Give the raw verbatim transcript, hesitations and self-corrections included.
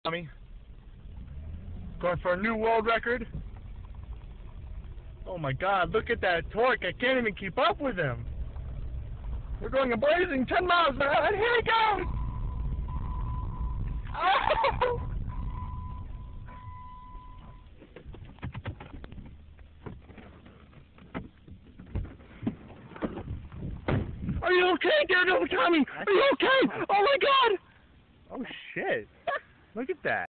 Tommy, going for a new world record. Oh my God, look at that torque. I can't even keep up with him. We're going a blazing ten miles an hour, and here he goes! Oh! Are you okay, Daredevil Tommy? Are you okay? Oh my God! Oh shit. Look at that.